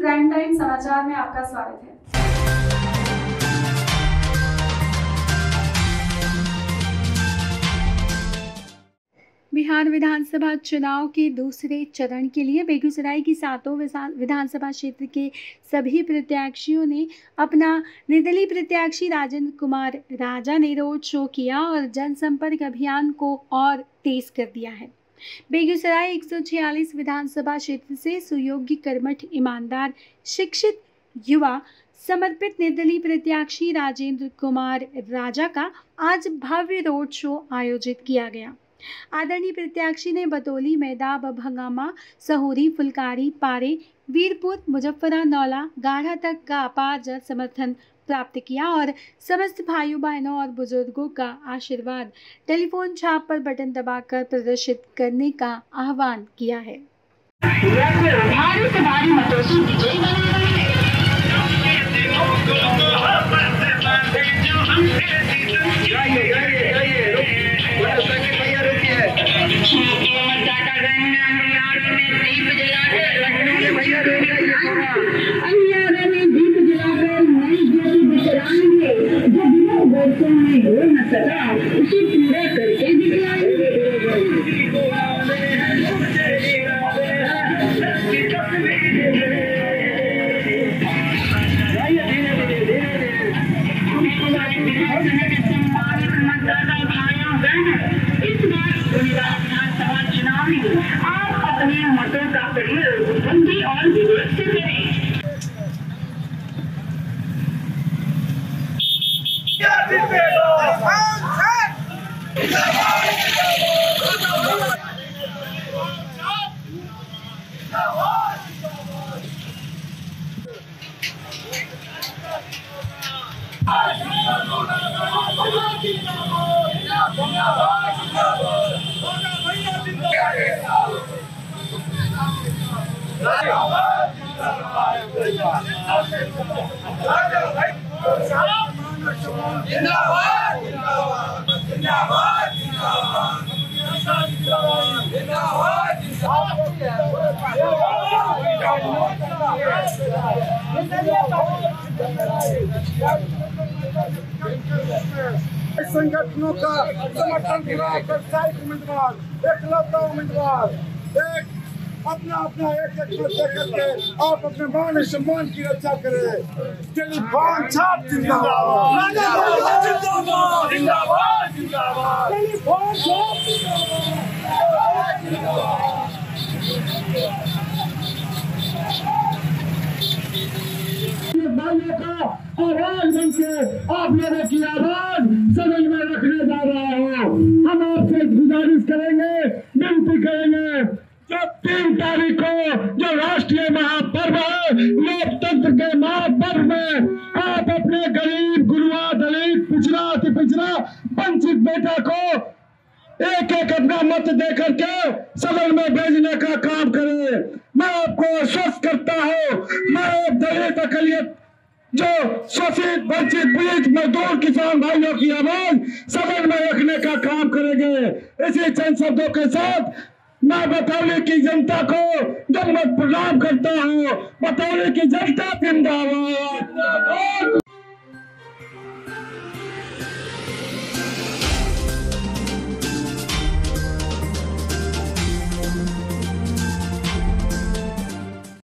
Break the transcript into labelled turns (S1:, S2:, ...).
S1: Prime time समाचार में आपका स्वागत है। बिहार विधानसभा चुनाव के दूसरे चरण के लिए बेगूसराय की सातों विधानसभा क्षेत्र के सभी प्रत्याशियों ने अपना निर्दलीय प्रत्याशी राजेंद्र कुमार राजा ने रोड शो किया और जनसंपर्क अभियान को और तेज कर दिया है। बेगूसराय 146 विधानसभा क्षेत्र से सुयोग्य, कर्मठ, ईमानदार, शिक्षित, युवा, समर्पित निर्दलीय प्रत्याशी राजेंद्र कुमार राजा का आज भव्य रोड शो आयोजित किया गया। आदरणीय प्रत्याशी ने बतौली, मैदाब, भंगामा, सहोरी, फुलकारी, पारे, वीरपुर, मुजफ्फरा, नौला, गाढ़ा तक का अपार जन समर्थन प्राप्त किया और समस्त भाइयों बहनों और बुजुर्गों का आशीर्वाद टेलीफोन छाप पर बटन दबाकर प्रदर्शित करने का आह्वान किया है।
S2: उसे पूरा करके इस बार विधानसभा चुनाव में आप अपने मतों का प्रयोग बुद्धि और विवेक से करें।
S3: संगठनों का समर्थन पूरा व्यावसायिक उम्मीदवार, एकलौता उम्मीदवार, एक अपना एक देकर के आप अपने मान सम्मान की रक्षा करें। टेलीफोन छाप जिंदाबाद, जिंदाबाद, जिंदाबाद, जिंदाबाद, टेलीफोन छाप भाइयों का आवाज बन के आप लोगों की आवाज सदन में रखने जा रहा हूँ। हम आपसे गुजारिश करेंगे, विनती करेंगे, जब 3 तारीख को जो राष्ट्रीय महापर्व है, लोकतंत्र के महापर्व में आप अपने गरीब, गुरुआ, दलित, पिछड़ा, अति पिछड़ा, वंचित बेटा को एक अपना मत दे करके सदन में भेजने का काम करें। मैं आपको आश्वस्त करता हूँ, मैं दलित, अकलियत, जो शोषित, वंचित, पीड़ित, मजदूर, किसान भाइयों की आवाज सदन में रखने का काम करेंगे। इसी चंद शब्दों के साथ मैं बतौली की जनता को दंडवत प्रणाम करता हूँ। बतौली की जनता जिंदाबाद।